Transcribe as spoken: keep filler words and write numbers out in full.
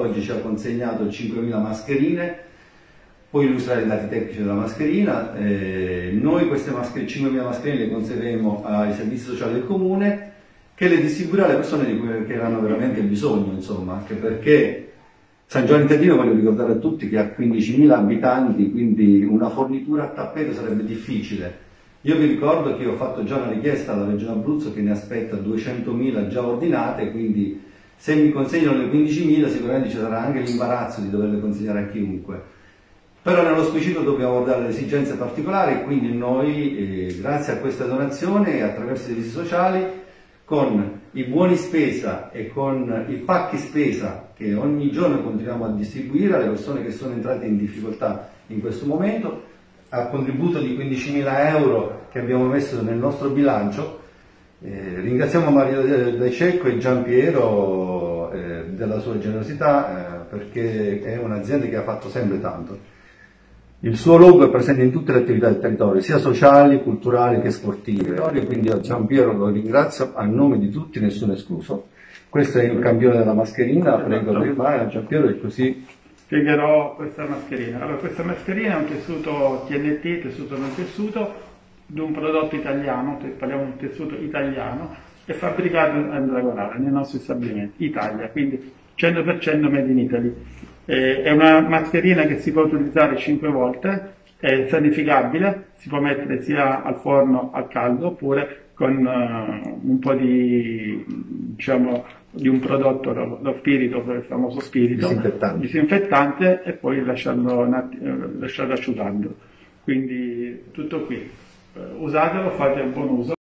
oggi ci ha consegnato cinquemila mascherine. Poi illustrare i dati tecnici della mascherina. Eh, noi queste mascherine, cinquemila mascherine le consegneremo ai servizi sociali del comune, che le distribuirà alle persone di cui che hanno veramente bisogno, insomma, anche perché San Giovanni Tadino, voglio ricordare a tutti, che ha quindicimila abitanti, quindi una fornitura a tappeto sarebbe difficile. Io vi ricordo che ho fatto già una richiesta alla Regione Abruzzo che ne aspetta duecentomila già ordinate, quindi se mi consegnano le quindicimila sicuramente ci sarà anche l'imbarazzo di doverle consegnare a chiunque. Però nello specifico dobbiamo guardare le esigenze particolari e quindi noi, eh, grazie a questa donazione e attraverso i servizi sociali, con i buoni spesa e con i pacchi spesa che ogni giorno continuiamo a distribuire alle persone che sono entrate in difficoltà in questo momento, al contributo di quindicimila euro che abbiamo messo nel nostro bilancio. Eh, ringraziamo Mario De Cecco e Giampiero eh, della sua generosità, eh, perché è un'azienda che ha fatto sempre tanto. Il suo logo è presente in tutte le attività del territorio, sia sociali, culturali che sportive. Quindi a Giampiero lo ringrazio a nome di tutti, nessuno escluso. Questo è il campione della mascherina, prego firmare, Giampiero, e così spiegherò questa mascherina. Allora, questa mascherina è un tessuto T N T, tessuto non tessuto, di un prodotto italiano, parliamo di un tessuto italiano, è fabbricato a Dragonara, nei nostri stabilimenti, Italia, quindi cento per cento made in Italy. Eh, è una mascherina che si può utilizzare cinque volte, è sanificabile, si può mettere sia al forno al caldo oppure con uh, un po' di, diciamo, di un prodotto, lo, lo spirito, il famoso spirito, disinfettante, disinfettante e poi lasciarlo, lasciarlo asciugando. Quindi tutto qui. Uh, usatelo, fate un buon uso.